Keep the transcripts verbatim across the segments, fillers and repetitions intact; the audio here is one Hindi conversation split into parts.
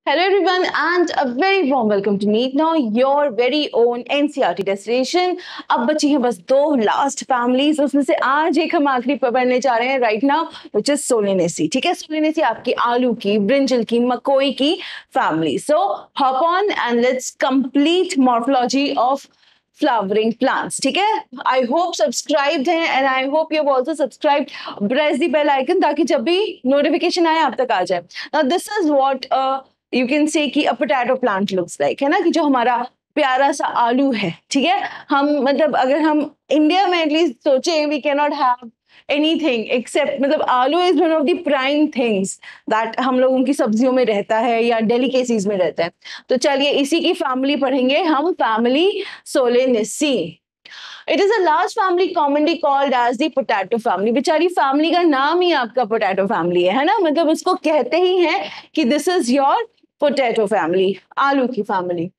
Hello everyone and a very warm welcome to Meet Now, your very own N C R T destination. अब बची हैं बस दो लास्ट फैमिलीज, उसमें से आज एक हम आखिरी पढ़ने जा रहे हैं right now, which is Solanaceae. ठीक है, सोलेनेसी आपकी आलू की, ब्रिंजल की, मकोई की family. So hop on and let's complete morphology of flowering plants. ठीक है, आई होप सब्सक्राइब्ड हैं and I hope you have also subscribed. Press the bell icon ताकि जब भी नोटिफिकेशन आए आप तक आ जाए. Now this is what you can say कि a potato plant looks like, है ना, कि जो हमारा प्यारा सा आलू है. ठीक है, हम मतलब अगर हम इंडिया में एटलीस्ट सोचे, we can not have anything except, मतलब आलू is one of the prime things that हम लोगों की सब्जियों में रहता है या डेलिकेसीज में रहता है. तो चलिए इसी की फैमिली पढ़ेंगे हम, family Solanaceae. It is a large family commonly called as the potato family. बेचारी फैमिली का नाम ही आपका पोटैटो फैमिली है, है ना, मतलब उसको कहते ही हैं कि this is your potato family, आलू की family.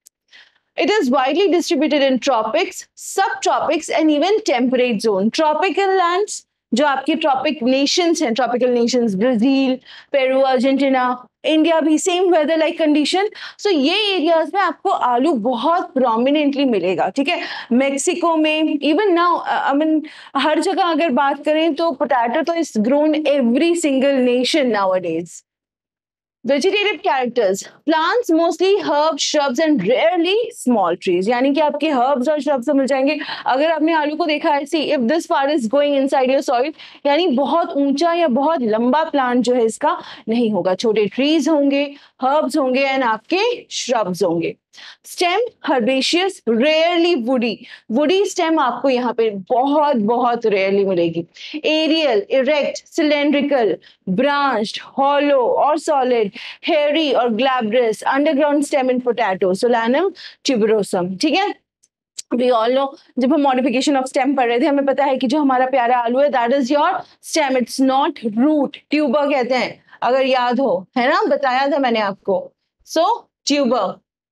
It is widely distributed in tropics, subtropics and even temperate zone. Tropical lands, जो आपके ट्रॉपिक नेशंस हैं, tropical nations, Brazil, Peru, Argentina, India भी same weather like condition. So ये एरियाज में आपको आलू बहुत प्रोमिनेंटली मिलेगा. ठीक है, मेक्सिको में इवन नाउ आई मीन हर जगह अगर बात करें तो पोटैटो तो is grown every single nation nowadays. Vegetative characters, plants mostly herbs, shrubs and rarely small trees. यानी कि आपके herbs और shrubs मिल जाएंगे. अगर आपने आलू को देखा है, see if this part is going inside your soil, यानी बहुत ऊंचा या बहुत लंबा प्लांट जो है इसका नहीं होगा. छोटे ट्रीज होंगे, herbs होंगे एंड आपके shrubs होंगे. Stem herbaceous, rarely woody. woody stem आपको यहाँ पे बहुत बहुत rarely मिलेगी. Aerial, erect, cylindrical, branched, hollow or solid, hairy or glabrous, underground stem in potato, Solanum tuberosum. ठीक है, we all know, जब हम modification of stem पढ़ रहे थे हमें पता है कि जो हमारा प्यारा आलू है that is your stem, it's not root. tuber कहते हैं अगर याद हो, है ना, बताया था मैंने आपको. so tuber.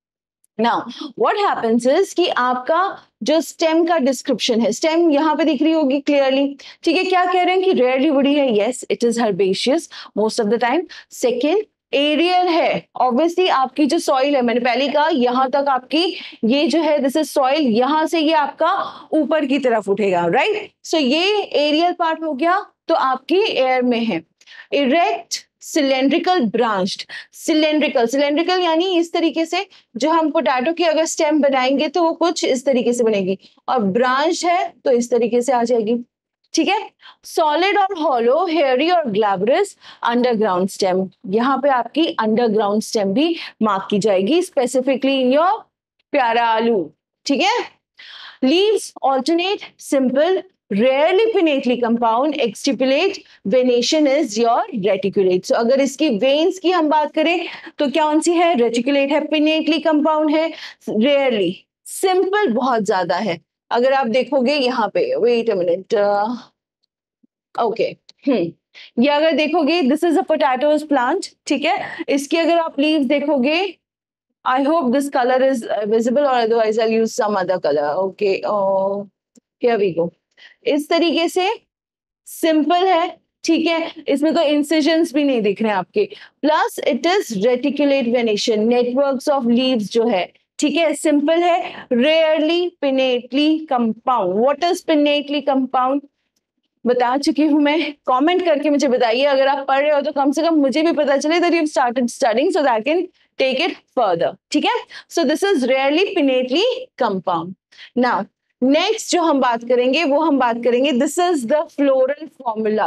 Now, what happens is कि आपका जो स्टेम का डिस्क्रिप्शन है, स्टेम यहाँ पे दिख रही होगी क्लियरली. ठीक है, क्या कह रहे हैं कि रेयरली वुडी है. Yes, it is herbaceous most of the time. Second, aerial है. ऑब्वियसली आपकी जो सॉइल है, मैंने पहले कहा यहाँ तक आपकी ये जो है दिस इज सॉइल, यहाँ से ये आपका ऊपर की तरफ उठेगा, राइट. सो ये एरियल पार्ट हो गया, तो आपकी एयर में है. Erect, cylindrical, branched. Cylindrical, cylindrical यानी इस तरीके से जो हम पोटैटो की अगर स्टेम बनाएंगे तो वो कुछ इस तरीके से बनेगी, और ब्रांच है तो इस तरीके से आ जाएगी. ठीक है, सॉलिड और हॉलो, हेयरी और ग्लैब्रस, अंडरग्राउंड स्टेम. यहाँ पे आपकी अंडरग्राउंड स्टेम भी मार्क की जाएगी स्पेसिफिकली इन योर प्यारा आलू. ठीक है, leaves alternate, simple, rarely pinnately compound, exstipulate, venation is your reticulate. So अगर इसकी veins की हम बात करें तो कौन सी है, reticulate है, pinnately compound है, rarely, simple बहुत ज्यादा है. अगर आप देखोगे यहाँ पे, wait a minute, okay, hmm ये अगर देखोगे this is a potatoes plant. ठीक है, इसकी अगर आप लीव्स देखोगे, I hope this color is visible or otherwise I'll use some other color. Okay, oh, here we go. इस तरीके से सिंपल है. ठीक है, इसमें कोई इंसिजन्स भी नहीं दिख रहे हैं आपके. Plus it is reticulate venation, networks of leaves जो है. ठीक है, सिंपल है, rarely pinnately compound. What is pinnately compound बता चुकी हूं मैं. कमेंट करके मुझे बताइए, अगर आप पढ़ रहे हो तो कम से कम मुझे भी पता चले that you have started studying so that I can take it further. ठीक है, so this is rarely pinnately compound. Now next जो हम बात करेंगे वो हम बात करेंगे, this is the floral formula.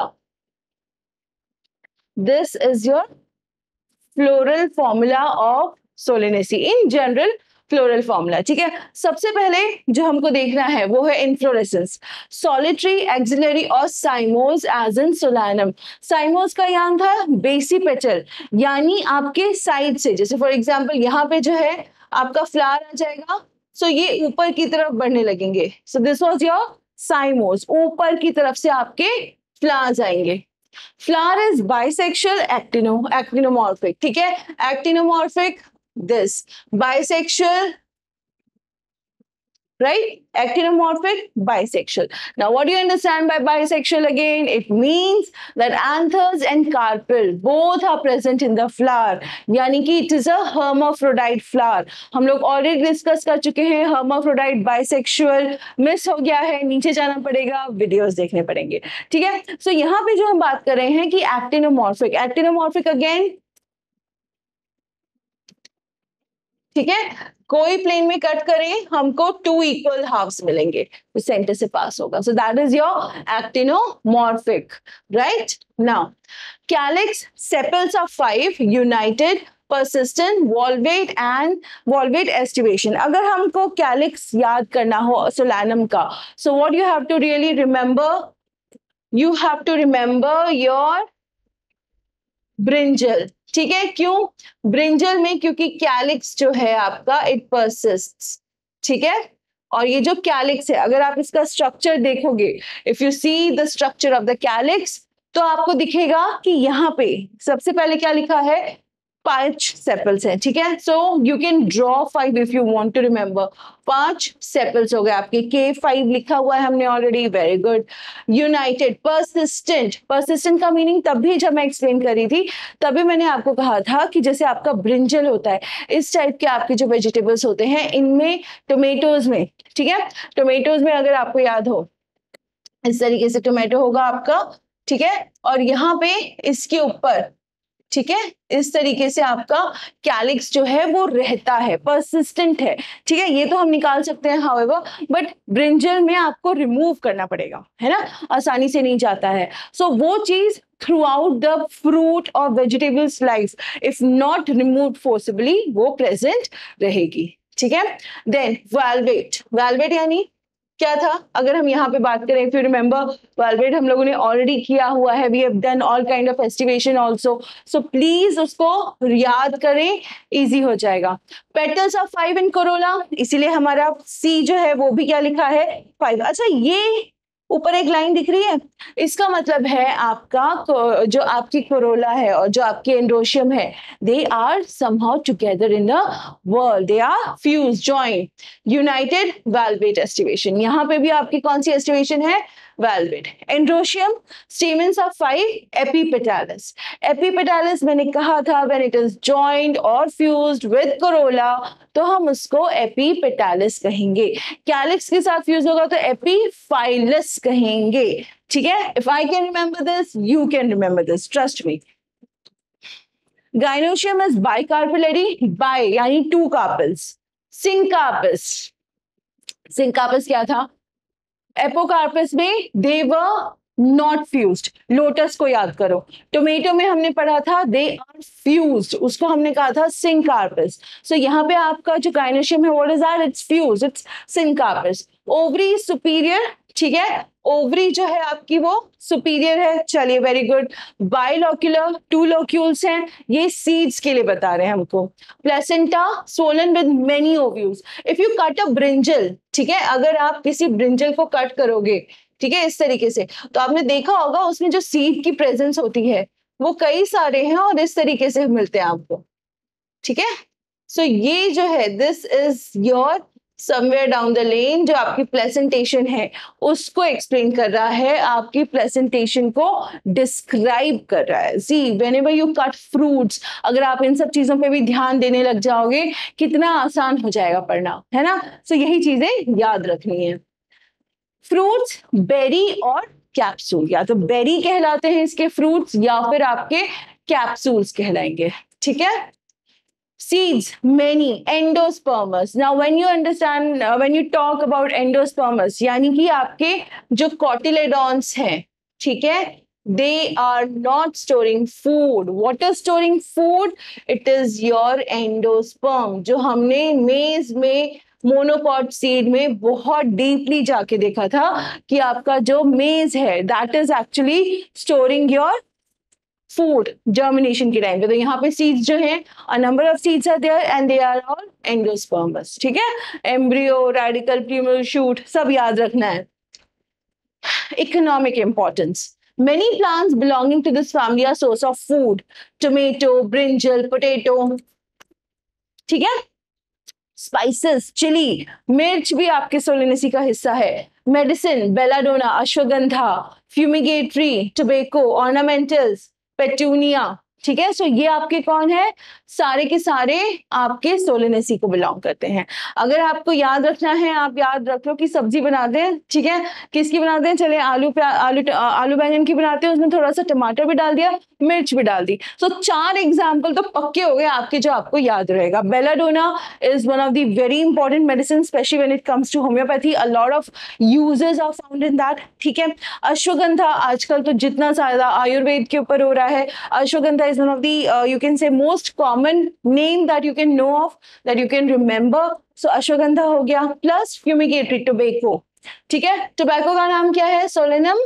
This is your floral formula of Solanaceae, in general floral formula. ठीक है, सबसे पहले जो हमको देखना है वो है इन्फ्लोरेसेंस, सॉलिटरी, एक्सिलरी और साइमोस एज इन सोलानम. साइमोस का यान था बेसी पेटल, यानी आपके साइड से, जैसे फॉर एग्जांपल यहाँ पे जो है आपका फ्लावर आ जाएगा, सो so ये ऊपर की तरफ बढ़ने लगेंगे. So this was your cymose, ऊपर की तरफ से आपके फ्लावर्स आएंगे. Flower is bisexual, actino actinomorphic. ठीक है, actinomorphic, this bisexual, right? Actinomorphic, bisexual. Now what do you understand by bisexual again? It means that anthers and carpel both are present in the flower, यानी कि it is a hermaphrodite flower. हम लोग already discuss कर चुके हैं hermaphrodite, bisexual. मिस हो गया है, नीचे जाना पड़ेगा, वीडियोस देखने पड़ेंगे, ठीक है? सो so, यहाँ पे जो हम बात कर रहे हैं कि actinomorphic, actinomorphic again, ठीक है, कोई प्लेन में कट करें हमको टू इक्वल हाफ्स मिलेंगे, तो सेंटर से पास होगा. So that is your actinomorphic, right? Now calyx, sepals are five, united, persistent, volvate and volvate estivation. अगर हमको कैलिक्स याद करना हो सोलैनम का, so what you have to really remember, you have to remember your brinjal, ठीक है? क्यों ब्रिंजल में? क्योंकि कैलिक्स जो है आपका इट परसिस्ट्स, ठीक है? और ये जो कैलिक्स है, अगर आप इसका स्ट्रक्चर देखोगे, if you see the structure of the calyx, तो आपको दिखेगा कि यहाँ पे सबसे पहले क्या लिखा है, पांच सेपल्स हैं, ठीक है? So you can draw five if you want to remember. पांच सेपल्स हो गए आपके, के फाइव लिखा हुआ है हमने already, very good. United, persistent, persistent का मीनिंग तब भी जब मैं एक्सप्लेन कर रही थी तभी मैंने आपको कहा था कि जैसे आपका ब्रिंजल होता है, इस टाइप के आपके जो वेजिटेबल्स होते हैं, इनमें टोमेटोज में, ठीक है, टोमेटोज में अगर आपको याद हो, इस तरीके से टोमेटो होगा आपका, ठीक है, और यहाँ पे इसके ऊपर, ठीक है, इस तरीके से आपका कैलिक्स जो है वो रहता है, परसिस्टेंट है, ठीक है? ये तो हम निकाल सकते हैं हाउएवर, बट ब्रिंजल में आपको रिमूव करना पड़ेगा, है ना? आसानी से नहीं जाता है. सो so, वो चीज थ्रू आउट द फ्रूट और vegetables life, if not remove forcibly, वो प्रेजेंट रहेगी, ठीक है? देन वैल्वेट, वैल्वेट यानी क्या था? अगर हम यहाँ पे बात करें, इफ यू रिमेंबर, वैल्वेट हम लोगों ने ऑलरेडी किया हुआ है, we have done all kind of aestivation also, so please उसको याद करें, इजी हो जाएगा. Petals of five in corolla, इसीलिए हमारा सी जो है वो भी क्या लिखा है, फाइव. अच्छा, ये ऊपर एक लाइन दिख रही है, इसका मतलब है आपका जो आपकी कोरोला है और जो आपकी एंड्रोशियम है, they are somehow together in the world, they are fuse, joint, united, valvate aestivation. यहाँ पे भी आपकी कौन सी एस्टिवेशन है, valvate. Androecium, stamens of five, epipetalous. Epipetalous मैंने कहा था व्हेन इट इज जॉइंट और फ्यूज्ड विद कोरोला, तो हम उसको एपिपेटालस कहेंगे. कैलिक्स के साथ फ्यूज होगा तो एपीफाइलस कहेंगे, ठीक है? If I can remember this, you can remember this, trust me. Gynoecium is bicarpellary, bi यानी टू कार्पल्स. सिंकार्पस, सिंकार्पस क्या था? एपोकार्पस में they were not fused. Lotus को याद करो, टोमेटो में हमने पढ़ा था दे आर फ्यूज्ड, उसको हमने कहा था सिंकार्पस. सो यहाँ पे आपका जो गाइनोशियम है, what is that? It's fused, it's syncarpous. Ovary superior, ठीक है, ओवरी जो है आपकी वो सुपीरियर है, चलिए very good. Bilocular, two locules हैं, ये सीड्स के लिए बता रहे हैं हमको. Placenta, swollen with many ovules. If you cut a brinjal, ठीक है, अगर आप किसी ब्रिंजल को कट करोगे, ठीक है, इस तरीके से, तो आपने देखा होगा उसमें जो सीड की प्रेजेंस होती है वो कई सारे हैं और इस तरीके से मिलते हैं आपको, ठीक है? सो so, ये जो है, this is your somewhere down the lane, जो आपकी प्रेजेंटेशन है उसको एक्सप्लेन कर रहा है, आपकी प्रेजेंटेशन को डिस्क्राइब कर रहा है. See whenever you cut fruits, अगर आप इन सब चीजों पे भी ध्यान देने लग जाओगे, कितना आसान हो जाएगा पढ़ना, है ना? सो so, यही चीजें याद रखनी है. फ्रूट्स, बेरी और कैप्सूल, या तो बेरी कहलाते हैं इसके फ्रूट्स, या फिर आपके कैप्सूल्स कहलाएंगे, ठीक है? Seeds, many, endospermous. Now when you understand, uh, when you talk about endospermous, यानी कि आपके जो cotyledons हैं, ठीक है, they are not storing food. What is storing food? It is your endosperm, जो हमने मेज में, मोनोकॉट सीड में बहुत डीपली जाके देखा था कि आपका जो मेज है, that is actually storing your food germination के टाइम पे. तो यहाँ पे सीड्स जो हैं, a number of seeds are there and they are all endospermous, ठीक है? एम्ब्रियो, रेडिकल, प्लूमल, शूट, सब याद रखना है. Economic importance. Many plants belonging to this family are source of food. Tomato, brinjal, potato, ठीक है? स्पाइसेस, चिली, मिर्च भी आपके सोलेनेसी का हिस्सा है। Medicine, belladonna, ashwagandha, fumigatory, tobacco, ornamentals, petunia, ठीक है। सो ये आपके कौन है, सारे के सारे आपके सोलेनेसी को बिलोंग करते हैं। अगर आपको याद रखना है, आप याद रख लो कि सब्जी बनाते हैं, ठीक है, किसकी बनाते हैं, चले आलू आलू आलू बैंगन की बनाते हैं, उसमें थोड़ा सा टमाटर भी डाल दिया, मिर्च भी डाल दी। सो so, चार एग्जाम्पल तो पक्के हो गए आपके जो आपको याद रहेगा। Belladonna is one of the very important medicine, specially when it comes to homeopathy, a lot of uses are found in that, ठीक है। अश्वगंधा आजकल तो जितना ज्यादा आयुर्वेद के ऊपर हो रहा है, ashwagandha is one of the uh, you can say most common name that you can know of, that you can remember. So ashwagandha हो गया, plus fumigatory, tobacco, ठीक है। टोबैको का नाम क्या है, सोलेनम?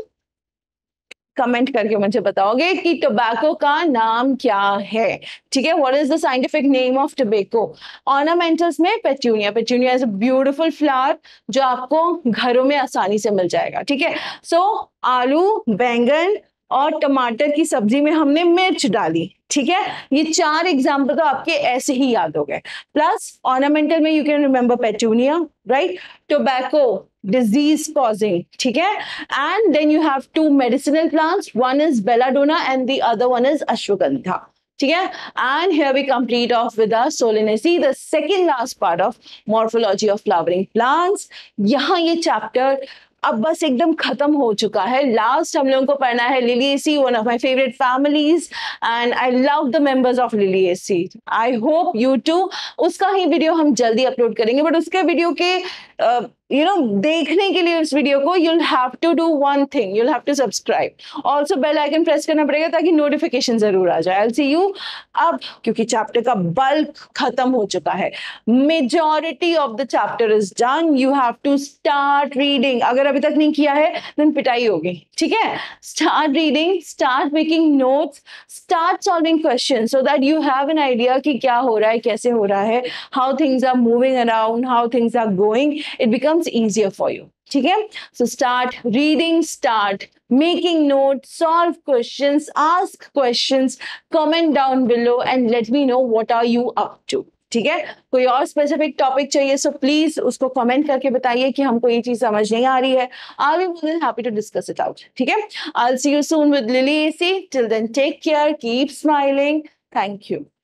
कमेंट करके मुझे बताओगे कि टोबैको का नाम क्या है, ठीक है। What is the scientific name of tobacco? Ornamentals में petunia, petunia is a beautiful flower जो आपको घरों में आसानी से मिल जाएगा, ठीक है। सो so, आलू, बैंगन और टमाटर की सब्जी में हमने मिर्च डाली, ठीक है। ये चार एग्जाम्पल तो आपके ऐसे ही याद हो गए। प्लस ऑर्नामेंटल में you can remember petunia, right, tobacco disease causing, ठीक है। and then you have two medicinal plants, one is belladonna and the other one is ashwagandha, ठीक है। and here we complete off with our solanaceae, the second last part of morphology of flowering plants। यहाँ ये चैप्टर अब बस एकदम खत्म हो चुका है। लास्ट हम लोगों को पढ़ना है Liliaceae, one of my favourite families, and I love the members of Liliaceae. I hope you too. उसका ही वीडियो हम जल्दी अपलोड करेंगे, बट उसके वीडियो के यू नो देखने के लिए उस वीडियो को you'll have to do one thing, you'll have to subscribe, also bell icon press करना पड़ेगा ताकि नोटिफिकेशन जरूर आ जाए। I'll see you अब, क्योंकि चैप्टर का बल्क खत्म हो चुका है, majority of the chapter is done, you have to start reading. अगर अभी तक नहीं किया है देन पिटाई होगी, ठीक है। Start reading, start making notes, start solving question so that you have an idea कि क्या हो रहा है, कैसे हो रहा है, how things are moving around, how things are going, it becomes easier for you, ठीक है। So start reading, start making notes, solve questions, ask questions, comment down below and let me know what are you up to, ठीक है। कोई और स्पेसिफिक टॉपिक चाहिए सो प्लीज उसको कमेंट करके बताइए कि हमको ये चीज समझ नहीं आ रही है। I will be happy to discuss it out, ठीक है। I will see you soon with Liliaceae. Till then take care, keep smiling, thank you.